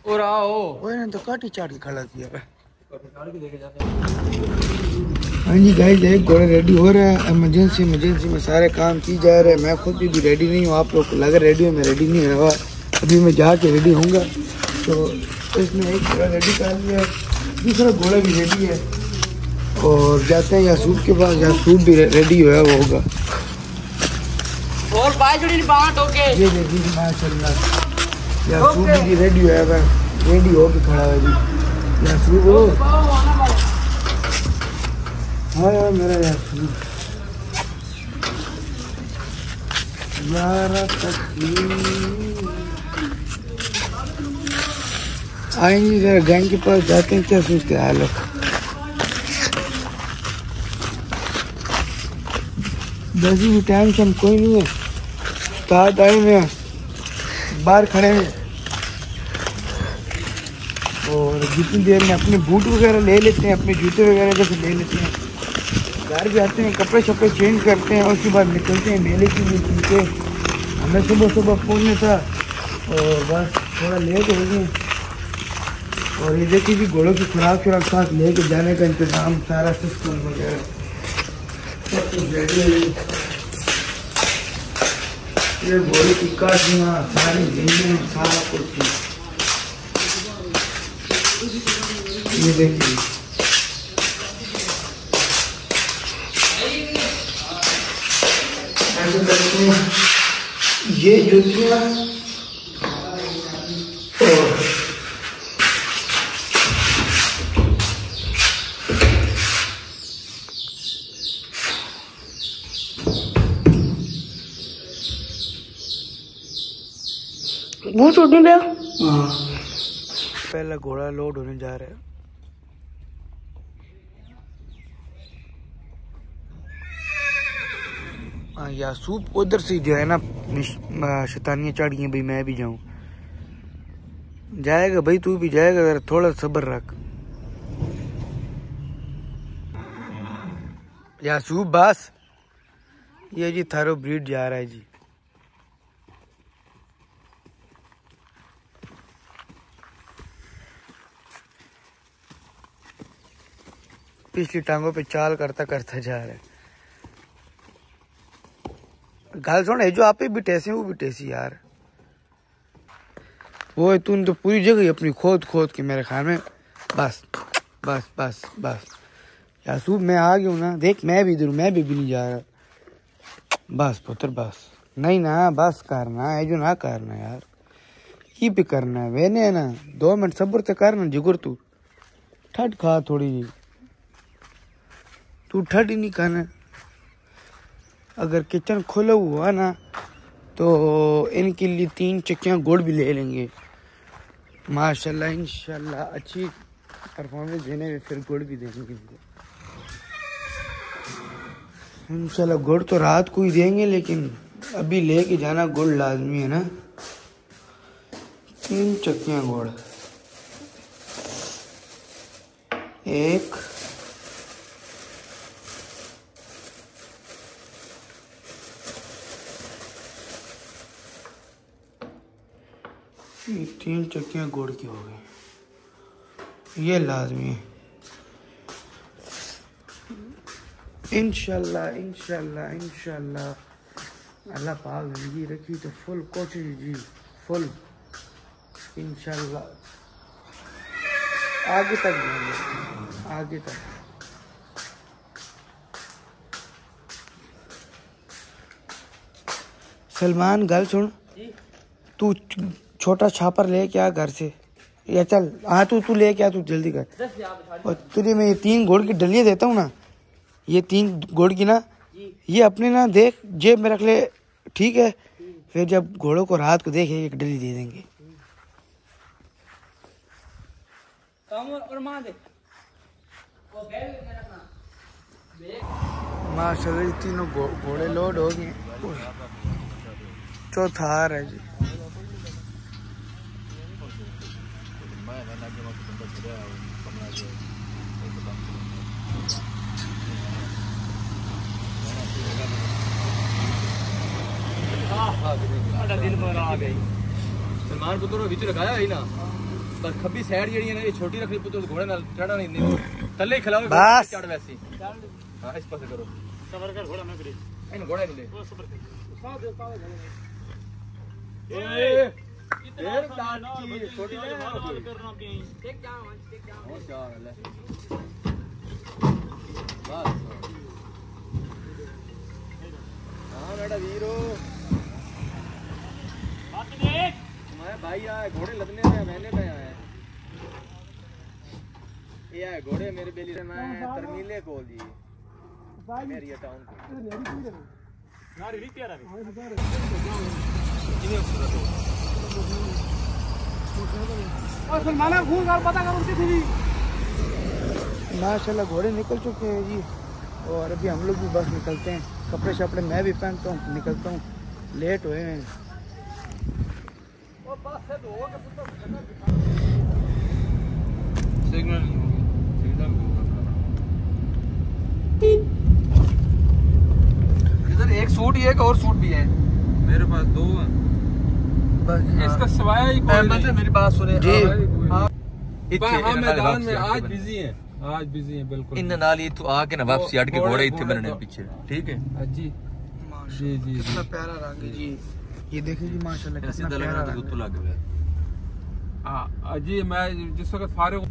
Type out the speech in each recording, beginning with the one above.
और आओ ओए ना तो काटी चाट के खड़ा किया है। हाँ जी गाइस, एक घोड़ा रेडी हो रहा है। इमरजेंसी में सारे काम की जा रहे हैं। मैं खुद भी रेडी नहीं हूँ। आप लोग को लग रेडी हो, मैं रेडी नहीं हुआ। अभी मैं जाके रेडी होऊंगा। तो इसमें एक घोड़ा रेडी कर लिया, दूसरा घोड़ा भी रेडी है और जाते हैं यासूब के पास। यासूब भी रेडी हुआ वो होगा। ये देखिए माशाल्लाह यासूब भी रेडी हुआ है, रेडी होके खड़ा है जी। यासूब हो, हाँ मेरा यासूब यारा आएंगे जरा गैंग के पास जाते हैं। क्या सोचते हैं लोग? वैसे भी टाइम से हम कोई नहीं है। उस्ताद आए हुए हैं, बाहर खड़े हैं और जितनी देर में अपने बूट वगैरह ले लेते हैं, अपने जूते वगैरह जैसे ले लेते हैं, घर जाते हैं, कपड़े शपड़े चेंज करते हैं और उसके बाद निकलते हैं मेले के लिए। क्योंकि हमें सुबह पहुंचना था और बस थोड़ा लेट हो गए। और ये देखिए कि घोड़ों की खुराक साथ लेके जाने का इंतज़ाम सारा सिस्टम वगैरह सब कुछ रेडी है। ये घोड़े की काटियाँ सारी लेने सारा कुछ। ये देखिए ऐसे करते हैं। ये जूतियाँ वो छोड़ नहीं गया। पहला घोड़ा लोड होने जा रहा है। हाँ यासूब उधर से जो है ना शैतानियाँ चढ़ गई भाई मैं भी जाऊं। जाएगा भाई, तू भी जाएगा, जरा थोड़ा सब्र रख। यासूब बस, ये जी थारो ब्रीड जा रहा है जी। पिछली टांगों पे चाल करता जा रहा है। गाल सुन, जो आप भी टेसी वो भी टेसी यार। वो तूने तो पूरी जगह ही अपनी खोद के मेरे ख्याल में। बस बस बस बस यासूब मैं आ गया हूँ ना, देख मैं भी इधर, मैं भी नहीं जा रहा। बस पुत्र बस, नहीं ना बस करना है जो ना करना यार, की भी करना है वेने है ना। 2 मिनट सब्र से करना जिगर। तू ठट खा थोड़ी जी, तू ठट ही नहीं खाना। अगर किचन खुला हुआ ना तो इनके लिए 3 चक्कियाँ गुड़ भी ले लेंगे माशाल्लाह। इंशाल्लाह अच्छी परफॉर्मेंस देने में फिर गुड़ भी देंगे इनको इंशाल्लाह। गुड़ तो रात को ही देंगे, लेकिन अभी लेके जाना गुड़ लाजमी है ना। 3 चक्कियाँ गुड़, 1 3 चक्कियाँ गुड़ की हो गई, ये लाजमी है। इंशाल्लाह इंशाल्लाह इंशाल्लाह अल्लाह पाक जिंदगी रखी तो फुल कोशिश जी, फुल इंशाल्लाह आगे तक जाएंगे, आगे तक। सलमान गल सुन, तू छोटा छापर ले क्या घर से, या चल हाँ तू ले क्या, तू जल्दी कर। और तुझे मैं ये 3 गुड़ की डलियाँ देता हूँ ना, ये 3 गुड़ की ना, ये अपने ना देख जेब में रख ले, ठीक है। फिर जब घोड़ों को रात को देखे 1 डली दे देंगे। माशाल्लाह तीनों घोड़े लोड हो गए। चौथा आ रहा है जी। दिन पर आ गई सलमान पुत्र विच लगाया ही ना। बस खब्बी साइड जेडी है ना ये छोटी रखनी पुत्र घोड़े नाल चढ़ा नहीं थल्ले ही खिलाओ बस चढ़ वैसी हां इस पासे करो सबर कर घोड़ा मैं करे इन घोड़ा नहीं ले वो सबर कर साथ दे साथ ए देर दाटी छोटी ले करना भी टेक डाउन हो जा ले बस हां बेटा वीरो बात देख मैं भाई आए घोड़े लदने पे मैंने पे आए ये आए घोड़े मेरे बेली से मैं तरमीले कोल जी मेरी टाउन नारी रीति आ रही और सलमाना घूम कर पता कर उनकी थी माशाल्लाह घोड़े निकल चुके हैं जी और अभी हम लोग भी बस निकलते हैं कपड़े शपड़े मैं भी पहनता हूँ निकलता हूँ लेट हुए हैं सिग्नल इधर एक सूट ही है एक और सूट भी है मेरे पास दो है बस इसका सिवाय ही कोई नहीं मेरी बात सुने जी हां मैदान में आज बिजी है बिल्कुल इन नाल ही तू आके ना वापसी हट के घोड़े इथे बनने पीछे ठीक है जी जी जी कितना प्यारा रंग है जी ये देखिए जी माशाल्लाह कितना प्यारा रंग तो लग गया हां जी मैं जिस वक्त फारिग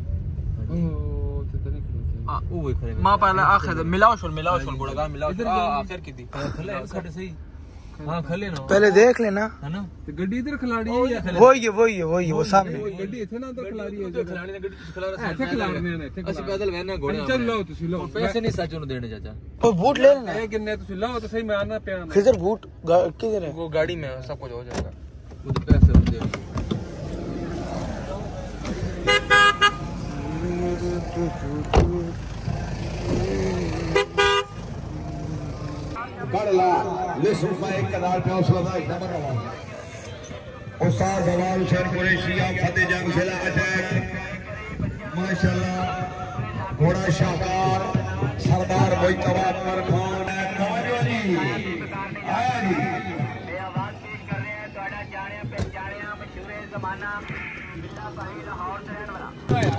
मां पहले आखिर मिलाओ शोल गुड़गा मिलाओ आखिर की थी खले साडे सही हां खले ना पहले देख लेना है ना तो गड्डी इधर खिलाड़ी है या खले वही वो सामने गड्डी इथे ना तो खिलाड़ी है जो खिलाड़ी ने गड्डी खिला रहा है इथे खिलाड़ी ने ਅਸੀਂ ਪੈਦਲ ਵੈਨਾ ਘੋੜੇ ਚੱਲ ਲਓ ਤੁਸੀਂ ਲਓ ਪੈਸੇ नहीं साचो ਨੂੰ देने चाचा और बूट ले लेना है कितने ਤੁਸੀਂ लाओ तो सही मैं आना पे आना किधर बूट किधर है वो गाड़ी में सब कुछ हो जाएगा वो तो पैसे दे कड़ला लिस्ट में एक कनाल पे हौसला था नंबर 9 उस्ताद जवाल हुसैन कुरैशी ऑफ फतेह जंग जिला अटैक माशाल्लाह घोड़ा शाहकार सरदार मोइतबा अकबर खान कवाली आया जी ये आवाज पेश कर रहे हैं तोड़ा जाने पहचाने मशहूर जमाना बिल्ला भाई लाहौर से रहने वाला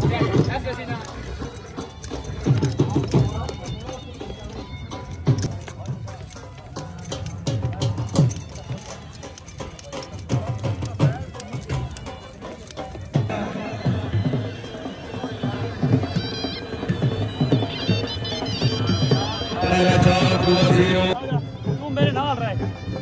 तू मेरे नाल रह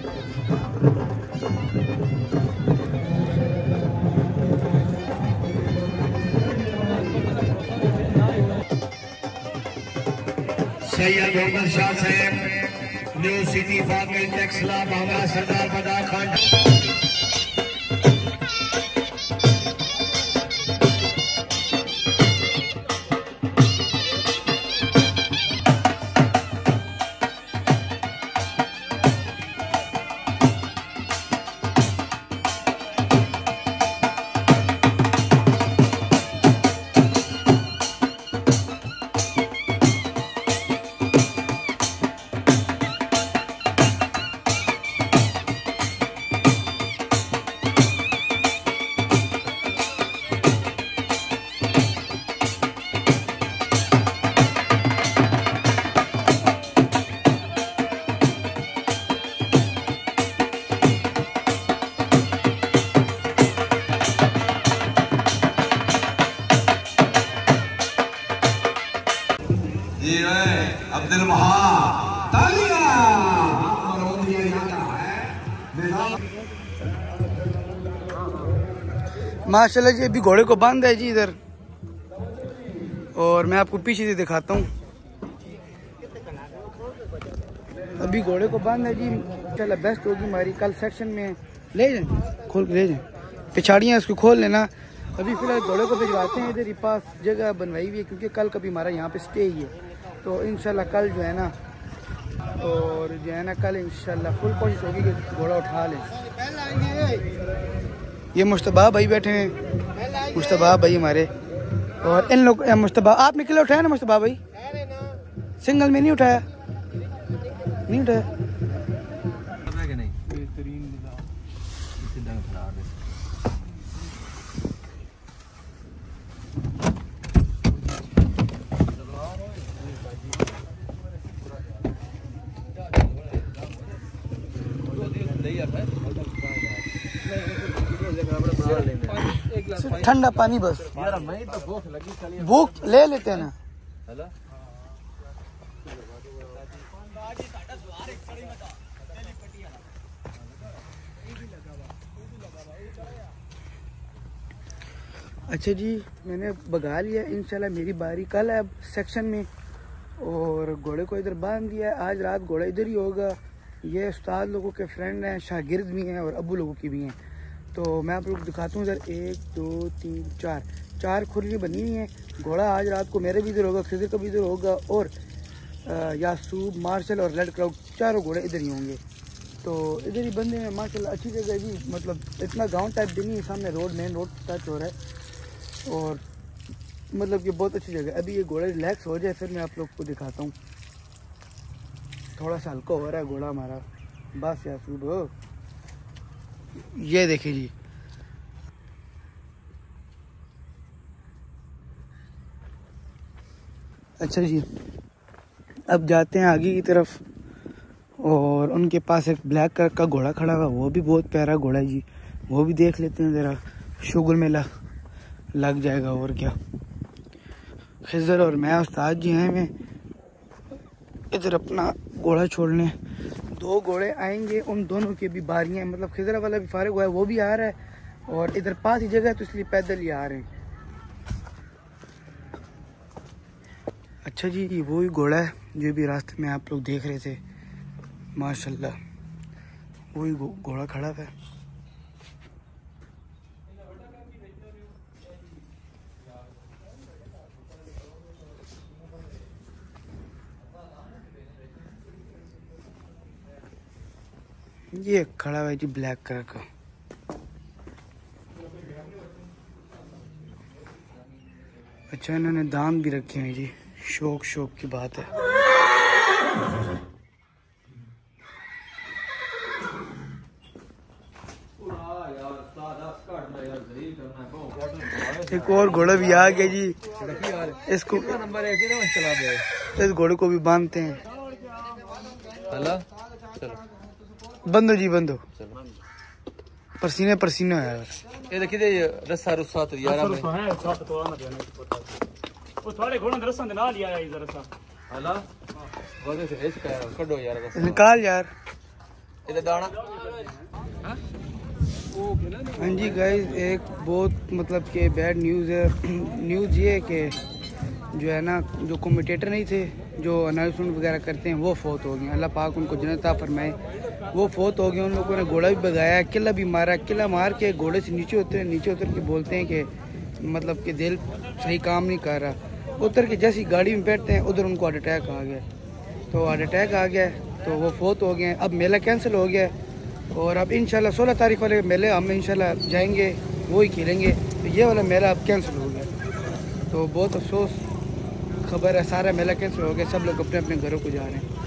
सैयद मोहम्मद शाह साहब न्यू सिटी फामिल टैक्सला मामला सरदार बदा खान अब्दुल माशाल्लाह जी अभी घोड़े को बांध है जी इधर और मैं आपको पीछे से दिखाता हूँ अभी घोड़े को बांध है जी माशाल्लाह बेस्ट होगी हमारी कल सेक्शन में ले जाए खोल के ले जाए पिछाड़ियाँ इसको खोल लेना अभी फिलहाल घोड़े को भिजवाते हैं इधर ही पास जगह बनवाई हुई है क्योंकि कल कभी हमारा यहाँ पे स्टे ही है तो इंशाल्लाह कल जो है ना और जो है ना कल इंशाल्लाह फुल कोशिश होगी कि घोड़ा उठा लें ये मुश्तबा भाई बैठे हैं मुश्तबा भाई हमारे और इन लोग मुश्तबा आपने किलो उठाया ना मुश्तबा भाई सिंगल में नहीं उठाया ठंडा पानी बस, भूख ले लेते हैं ना। अच्छा जी, मैंने भगा लिया, इंशाल्लाह मेरी बारी कल है अब सेक्शन में, और घोड़े को इधर बांध दिया है। आज रात घोड़ा इधर ही होगा। ये उस्ताद लोगों के फ्रेंड हैं, शागिर्द भी हैं और अबू लोगों की भी हैं। तो मैं आप लोग दिखाता हूँ इधर, 1 2 3 4 खुरियाँ बनी हुई हैं। घोड़ा आज रात को मेरे भी इधर होगा, खिजर का भी इधर होगा, और यासूब, मार्शल और रेड क्राउड चारों घोड़े इधर ही होंगे। तो इधर ही बंदे हैं माशाल्लाह, अच्छी जगह है जी। मतलब इतना गाँव टाइप भी नहीं है, सामने रोड, मेन रोड टच हो रहा है, और मतलब कि बहुत अच्छी जगह है। अभी ये घोड़ा रिलैक्स हो जाए फिर मैं आप लोग को दिखाता हूँ। थोड़ा सा हल्का हो रहा है घोड़ा हमारा, बस यासूब हो। ये देखिए जी, अच्छा जी, अब जाते हैं आगे की तरफ, और उनके पास एक ब्लैक कलर का घोड़ा खड़ा हुआ, वो भी बहुत प्यारा घोड़ा है जी, वो भी देख लेते हैं ज़रा। शुगर मेला लग जाएगा और क्या। खिजर और मैं उस्ताद जी हैं, मैं इधर अपना घोड़ा छोड़ने। 2 घोड़े आएंगे, उन दोनों की भी बारियां, मतलब खिजरा वाला भी फारिग हुआ है, वो भी आ रहा है, और इधर पास ही जगह है तो इसलिए पैदल ही आ रहे हैं। अच्छा जी, ये वही घोड़ा है जो भी रास्ते में आप लोग देख रहे थे, माशाल्लाह वही घोड़ा खड़ा है। ये खड़ा हुआ है जी ब्लैक कलर का। अच्छा, इन्होंने दाम भी रखे हैं जी, शौक की बात है। एक और घोड़ा भी आ गया जी, इसको इस घोड़े को भी बांधते हैं। बंदो जी बंदो, पसीने पसीने है यार। ये देखिए ये रस्सा रुस्सा तो यार वो थोड़े घोड़ों ने रस्सा ना लिया है इधर रस्सा। हला वजह से इसका कड्डो यार, निकाल यार इधर दाना। हाँ जी गाइस, एक बहुत मतलब कि बैड न्यूज़ है। न्यूज़ ये है कि जो है ना, जो कमेंटेटर नहीं थे, जो अनाउंसमेंट वगैरह करते हैं, वो फौत हो गए। अल्लाह पाक उनको जन्नत अता फरमाए। वो फौत हो गए। उन लोगों ने घोड़ा भी भगाया, किला भी मारा। किला मार के घोड़े से नीचे उतर के बोलते हैं कि मतलब कि दिल सही काम नहीं कर रहा। उतर के जैसी गाड़ी में बैठते हैं, उधर उनको हार्ट अटैक आ गया। तो हार्ट अटैक आ गया तो वो फौत हो गए। अब मेला कैंसिल हो गया, और अब इंशाल्लाह 16 तारीख वाले मेले हम इंशाल्लाह जाएंगे, वो ही खेलेंगे। तो ये वाला मेला अब कैंसिल हो गया, तो बहुत अफसोस खबर है। सारा मेला कैंसिल हो गया, सब लोग अपने अपने घरों को जा रहे हैं।